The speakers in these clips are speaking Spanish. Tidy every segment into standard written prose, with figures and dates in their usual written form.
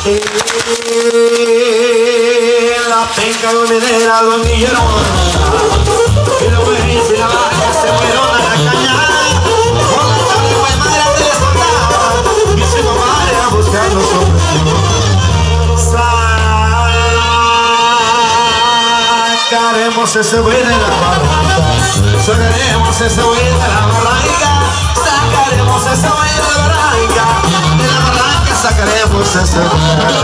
La penca minera, don Guillermo, y los güeyes y la vaca se fueron a la cañada. Por la tarde fue madre de la soldada y su madre a buscar los hombres. Sacaremos ese güey de la barranca, sacaremos ese güey de la barranca, sacaremos ese güey de la barranca, sacaremos ese güey.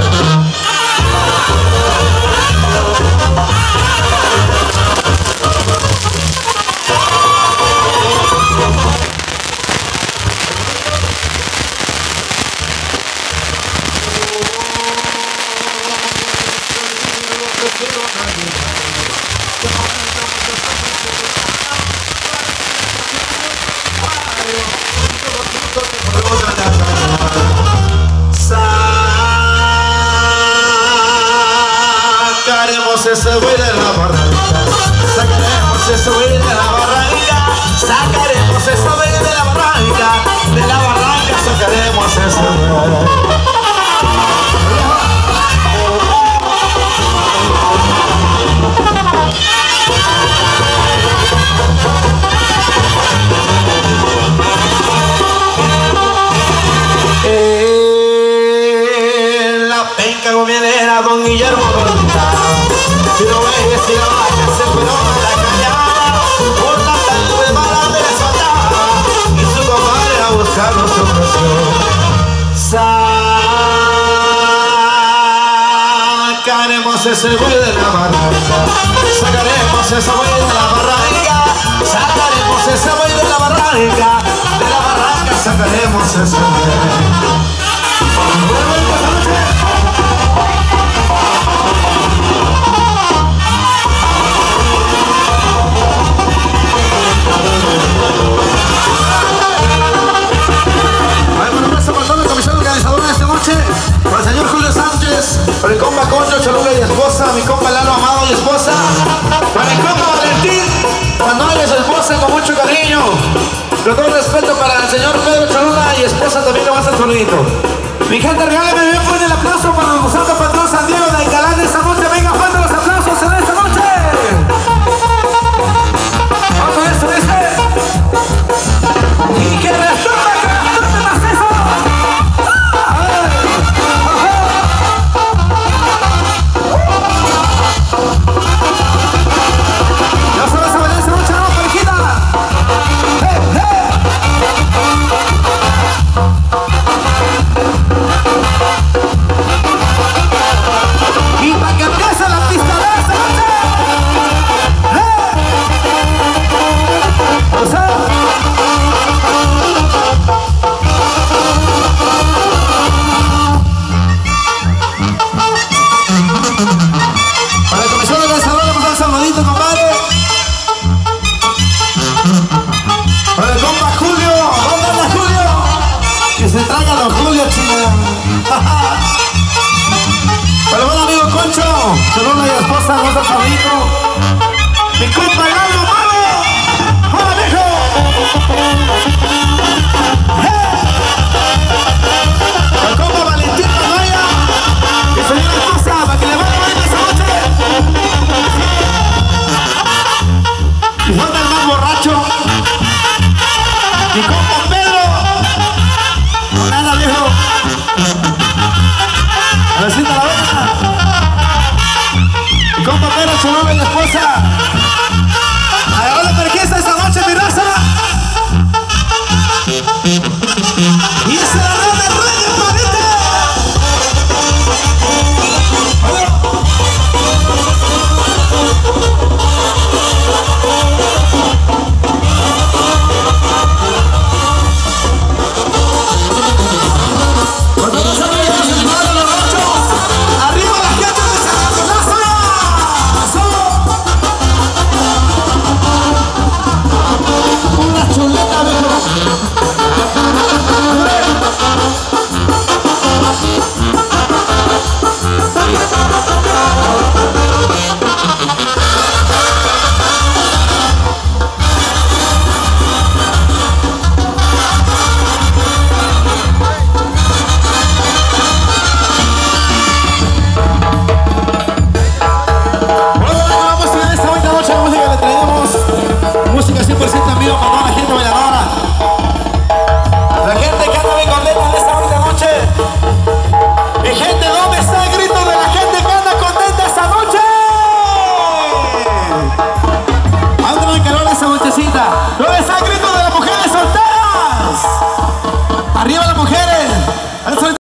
Sacaremos ese güey de la barranca, sacaremos ese güey de la barranca, sacaremos ese güey de la barranca, sacaremos ese güey. Gomianera, don Guillermo, si lo ves, si la vaca se fueron a la cañada, por la tarde de mala de la soldada y su compadre a buscar los hombres. Sacaremos ese güey de la barranca, sacaremos ese güey de la barranca, sacaremos ese güey de la barranca, sacaremos ese güey. Para el señor Julio Sánchez, para el compa Concho, Cholula y esposa, mi compa Lalo Amado y esposa, para el compa Valentín, Manuel y su esposa con mucho cariño, con todo respeto para el señor Pedro Cholula y esposa también le va a hacer sonidito. Mi gente, regálame bien fuerte el aplauso para el santo patrón San Diego de Alcalá de esta noche. Venga, fuerte los aplausos en esta noche. Vamos a esto, y que resuelva macizo. Para el buen amigo Concho, Cholula y esposa, otro saludito. Mi compa Lalo Amado. ¡Hola, viejo! El compa Valentín Manoya y señora esposa, para que le vaya bien esa noche. Y falta el más borracho, mi compa Pedro. No nada, viejo. A la cita la vena. Mi compa Pedro Cholula y la esposa.